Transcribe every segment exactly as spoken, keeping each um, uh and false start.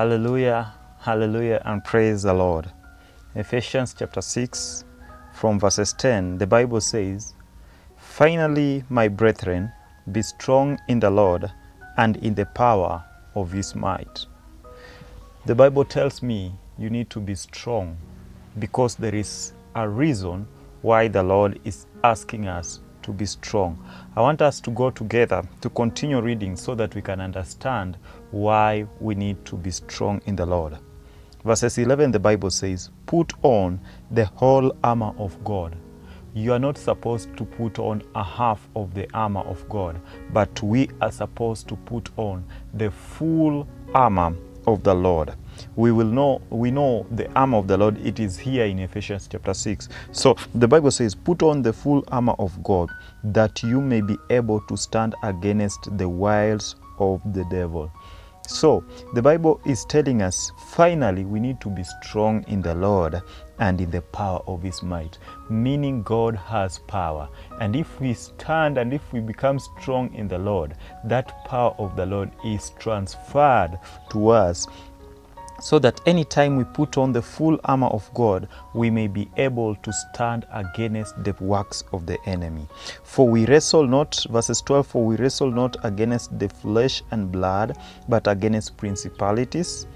Hallelujah, hallelujah, and praise the Lord. Ephesians chapter six, from verses ten, the Bible says, "Finally, my brethren, be strong in the Lord and in the power of his might." The Bible tells me you need to be strong because there is a reason why the Lord is asking us to be strong. I want us to go together to continue reading so that we can understand why we need to be strong in the Lord. Verses eleven, the Bible says, "Put on the whole armor of God." You are not supposed to put on a half of the armor of God, but we are supposed to put on the full armor of the Lord. We will know, we know the armor of the Lord. It is here in Ephesians chapter six. So the Bible says, "Put on the full armor of God, that you may be able to stand against the wiles of the devil." So the Bible is telling us, finally, we need to be strong in the Lord and in the power of his might, meaning God has power. And if we stand and if we become strong in the Lord, that power of the Lord is transferred to us, so that anytime we put on the full armor of God, we may be able to stand against the works of the enemy. For we wrestle not, verses twelve, "For we wrestle not against the flesh and blood, but against principalities,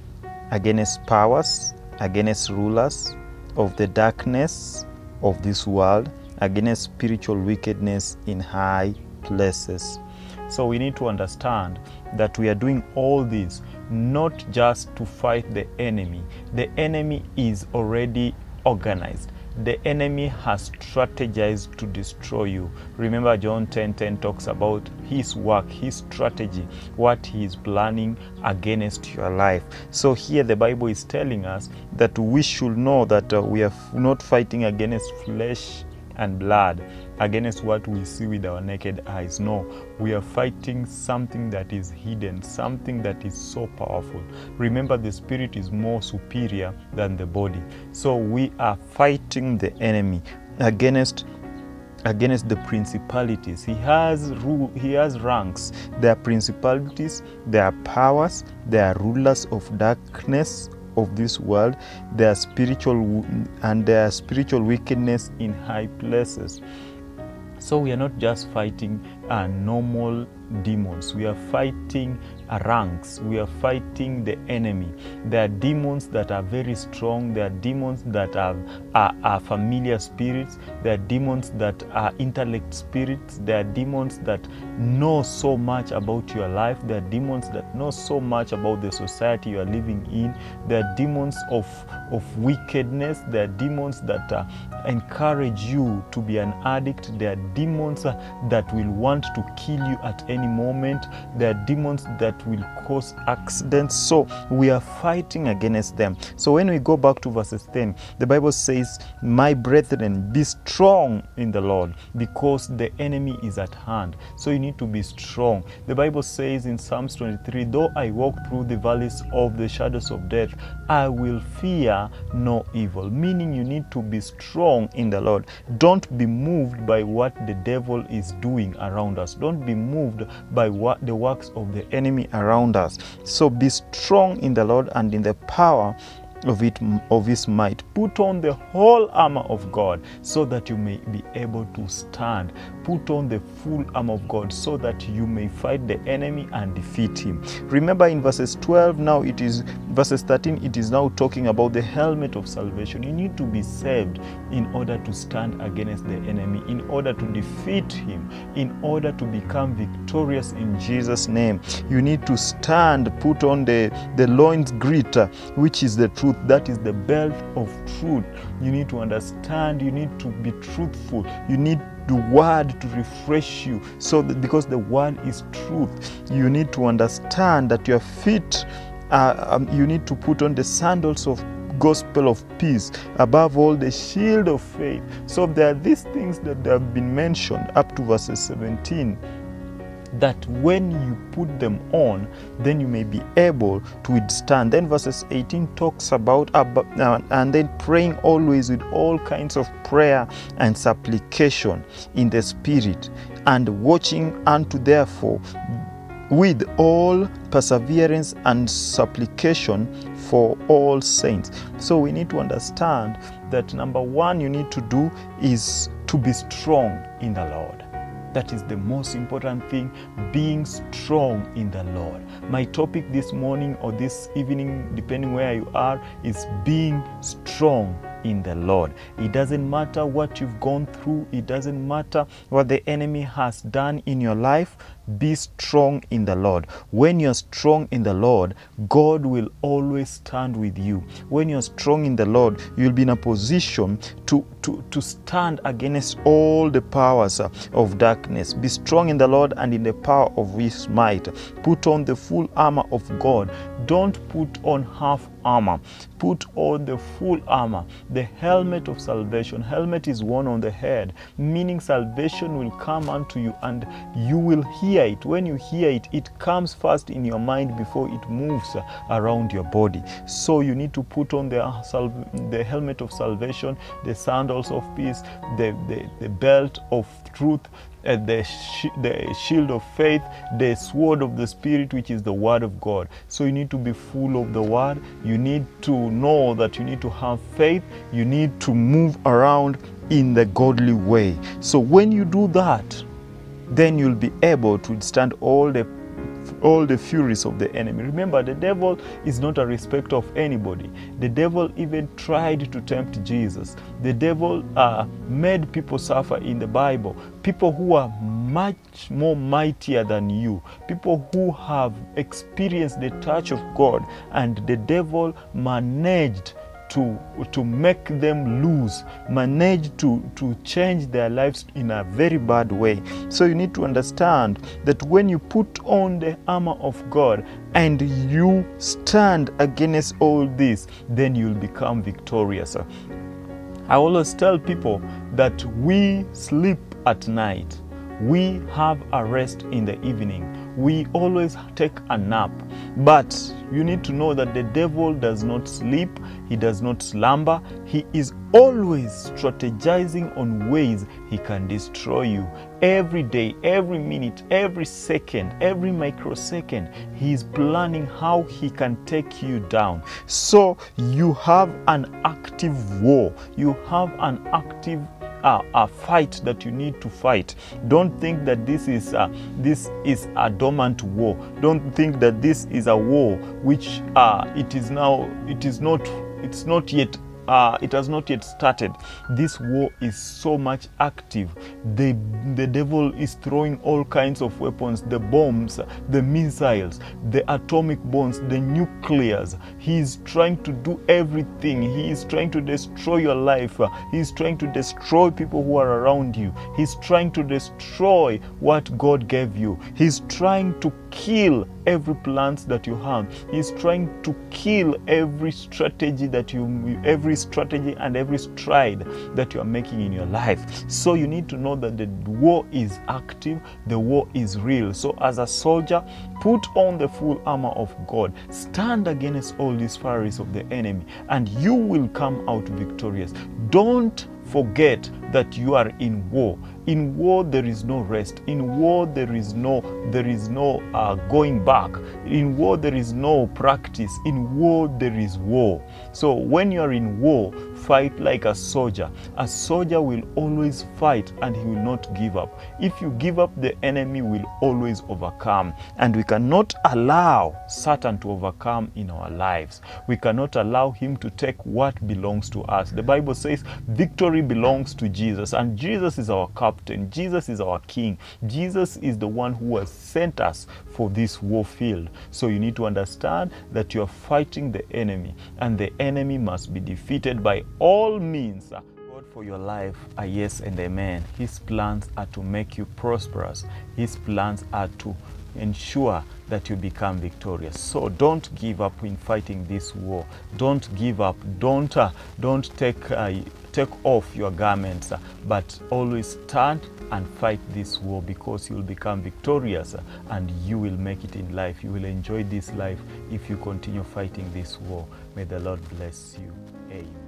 against powers, against rulers of the darkness of this world, against spiritual wickedness in high places." So we need to understand that we are doing all this not just to fight the enemy. The enemy is already organized. The enemy has strategized to destroy you. Remember, John ten ten talks about his work, his strategy, what he is planning against your life. So here the Bible is telling us that we should know that uh, we are not fighting against flesh and blood, against what we see with our naked eyes. No, we are fighting something that is hidden, something that is so powerful. Remember, the spirit is more superior than the body. So we are fighting the enemy against against the principalities. He has rule, he has ranks. There are principalities, there are powers, there are rulers of darkness of this world, there are spiritual and there are spiritual wickedness in high places. So we are not just fighting uh, normal demons. We are fighting uh, ranks. We are fighting the enemy. There are demons that are very strong. There are demons that are, are, are familiar spirits. There are demons that are intellect spirits. There are demons that know so much about your life. There are demons that know so much about the society you are living in. There are demons of, of wickedness. There are demons that uh, encourage you to be an addict. There are demons uh, that will want to kill you at any moment. There are demons that will cause accidents. So we are fighting against them. So when we go back to verses ten, the Bible says, "My brethren, be strong in the Lord, because the enemy is at hand." So you need to be strong. The Bible says in Psalms twenty-three, "Though I walk through the valleys of the shadows of death, I will fear no evil," meaning you need to be strong in the Lord. Don't be moved by what the devil is doing around us. Don't be moved by what the works of the enemy around us. So be strong in the Lord and in the power of it of his might. Put on the whole armor of God so that you may be able to stand. Put on the full armor of God so that you may fight the enemy and defeat him. Remember in verses twelve, now it is verses thirteen, it is now talking about the helmet of salvation. You need to be saved in order to stand against the enemy, in order to defeat him, in order to become victorious in Jesus' name. You need to stand, put on the, the loins girt, which is the truth. That is the belt of truth. You need to understand, you need to be truthful. You need the word to refresh you, so that because the word is truth. You need to understand that your feet, uh, um, you need to put on the sandals of gospel of peace, above all the shield of faith. So there are these things that have been mentioned up to verses seventeen, that when you put them on, then you may be able to withstand. Then verses eighteen talks about, uh, and then praying always with all kinds of prayer and supplication in the Spirit, and watching unto therefore with all perseverance and supplication for all saints. So we need to understand that number one you need to do is to be strong in the Lord. That is the most important thing, being strong in the Lord. My topic this morning or this evening, depending where you are, is being strong in the Lord. It doesn't matter what you've gone through. It doesn't matter what the enemy has done in your life. Be strong in the Lord. When you're strong in the Lord, God will always stand with you. When you're strong in the Lord, you'll be in a position to, to, to stand against all the powers of darkness. Be strong in the Lord and in the power of his might. Put on the full armor of God. Don't put on half armor. Put on the full armor, the helmet of salvation. Helmet is worn on the head, meaning salvation will come unto you and you will hear it. When you hear it, it comes first in your mind before it moves around your body. So you need to put on the, the helmet of salvation, the sandals of peace, the, the, the belt of truth, Uh, the, sh the shield of faith, the sword of the Spirit, which is the word of God. So you need to be full of the word. You need to know that you need to have faith. You need to move around in the godly way. So when you do that, then you'll be able to withstand all the all the furies of the enemy. Remember, the devil is not a respecter of anybody. The devil even tried to tempt Jesus. The devil uh, made people suffer in the Bible. People who are much more mightier than you. People who have experienced the touch of God. And the devil managed to, to make them lose, manage to, to change their lives in a very bad way. So you need to understand that when you put on the armor of God and you stand against all this, then you'll become victorious. I always tell people that we sleep at night. We have a rest in the evening. We always take a nap. But you need to know that the devil does not sleep. He does not slumber. He is always strategizing on ways he can destroy you. Every day, every minute, every second, every microsecond, he is planning how he can take you down. So you have an active war. You have an active Uh, a fight that you need to fight. Don't think that this is uh, this is a dormant war. Don't think that this is a war which uh, it is now it is not it's not yet uh, it has not yet started. This war is so much active. The the devil is throwing all kinds of weapons, the bombs, the missiles, the atomic bombs, the nuclears. He is trying to do everything. He is trying to destroy your life. He is trying to destroy people who are around you. He's trying to destroy what God gave you. He's trying to kill every plant that you have. He's trying to kill every strategy that you every strategy and every stride that you are making in your life. So you need to know that the war is active, the war is real. So as a soldier, put on the full armor of God. Stand against all these furies of the enemy and you will come out victorious. Don't forget that you are in war. In war there is no rest. In war there is no there is no uh, going back. In war there is no practice. In war there is war. So when you are in war, fight like a soldier. A soldier will always fight and he will not give up. If you give up, the enemy will always overcome. And we cannot allow Satan to overcome in our lives. We cannot allow him to take what belongs to us. The Bible says victory belongs to Jesus, and Jesus is our captain. Jesus is our king. Jesus is the one who has sent us for this war field. So you need to understand that you are fighting the enemy, and the enemy must be defeated by all means. God for your life are yes and amen. His plans are to make you prosperous. His plans are to ensure that you become victorious. So don't give up in fighting this war. Don't give up. Don't uh, don't take uh, take off your garments, uh, but always stand and fight this war, because you'll become victorious uh, and you will make it in life. You will enjoy this life if you continue fighting this war. May the Lord bless you. Amen.